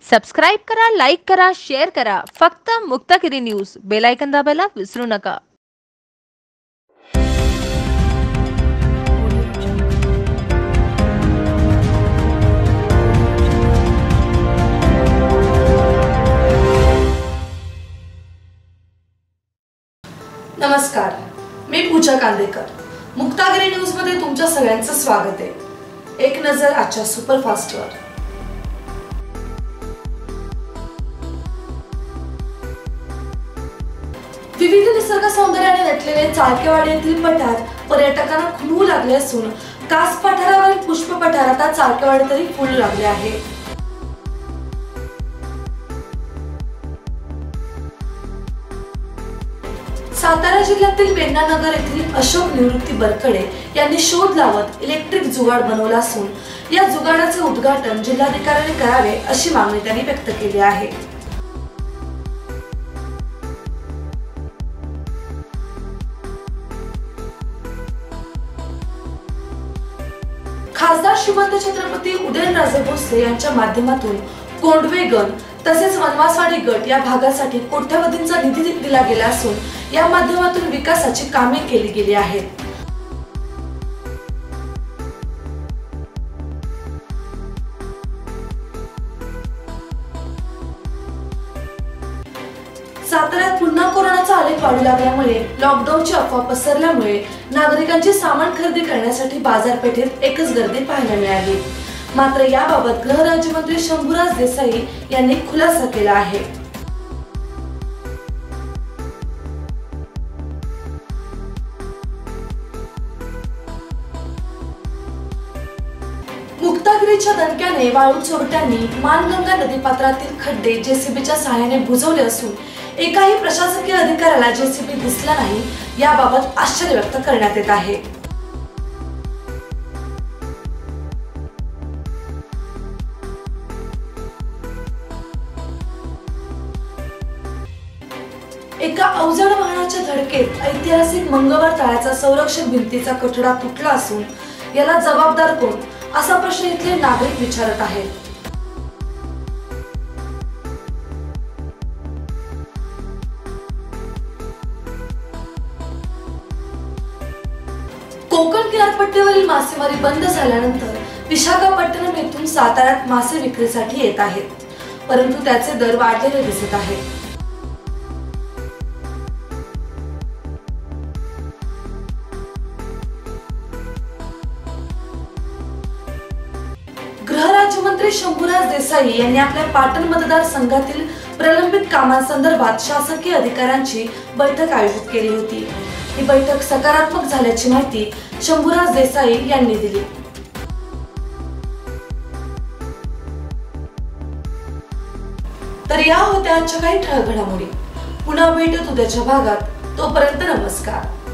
Subscribe करा, like करा, share करा. फक्त मुक्तागिरी न्यूज. बेल आयकॉन दाबायला विसरू नका. नमस्कार, मी पूजा कांदेकर. मुक्तागिरी न्यूज मध्ये तुमच्या सगळ्यांचं स्वागत आहे. एक नजर आजच्या सुपरफास्टवर. विविध निसर्ग सौंदर्याने नटलेले चाळकेवाडी येथील पठार पर्यटकांना खुलवू लागले असून कास पठारावरील पुष्प पठार आता चाळकेवाडी तरी फुलू लागले आहे. सातारा जिल्ह्यातील बेंडानगर येथील अशोक निवृत्ती बरकडे यांनी शोध लावत इलेक्ट्रिक जुगाड बनवला असून या जुगाडाचे उद्घाटन जिल्हाधिकाऱ्यांनी करावे अशी मागणी त्यांनी व्यक्त केली आहे. खासदार श्रीमंत छत्रपती उदयनराजे भोसले यांच्या माध्यमातून कोंडवे गण तसेच वनवासवाडी गट या भागासाठी कोट्यवधींचा निधी दिला गेला असून या माध्यमातून विकासाची कामे केली गेली आहेत. साताऱ्यात पुन्हा कोरोनाचा आलेख वाढू लागल्यामुळे लॉकडाऊनची अफवा पसरल्यामुळे नागरिकांची सामान खरेदी करण्यासाठी बाजारपेठेत एकच गर्दी पाहायला मिळाली. मात्र याबाबत गृह राज्यमंत्री शंभूराज देसाई यांनी खुलासा केला आहे. मुक्तागिरीच्या दणक्याने वाळू चोरट्यांनी मानगंगा नदीपात्रातील खड्डे जेसीबीच्या सहाय्याने बुजवले असून एकाही प्रशासकीय अधिकाऱ्याला जेसीबी दिसला नाही. याबाबत आश्चर्य व्यक्त करण्यात येत आहे. एका अवजड वाहनाच्या धडकेत ऐतिहासिक मंगळवार तळ्याचा संरक्षण भिंतीचा कठडा तुटला असून याला जबाबदार कोण असा प्रश्न इथले नागरिक विचारत आहेत. कोकण किनारपट्टीवरील मासेमारी बंद झाल्यानंतर विशाखापट्टणम येथून साताऱ्यात मासे विक्रीसाठी येत आहेत, परंतु त्याचे दर वाढलेले दिसत आहेत. गृह राज्यमंत्री शंभूराज देसाई यांनी आपल्या पाटण मतदारसंघातील प्रलंबित कामांसंदर्भात शासकीय अधिकाऱ्यांची बैठक आयोजित केली होती. ही बैठक सकारात्मक झाल्याची माहिती शंभूराज देसाई यांनी दिली. तर या होत्या आजच्या काही ठळक घडामोडी. पुन्हा भेटू उद्याच्या भागात. तोपर्यंत नमस्कार.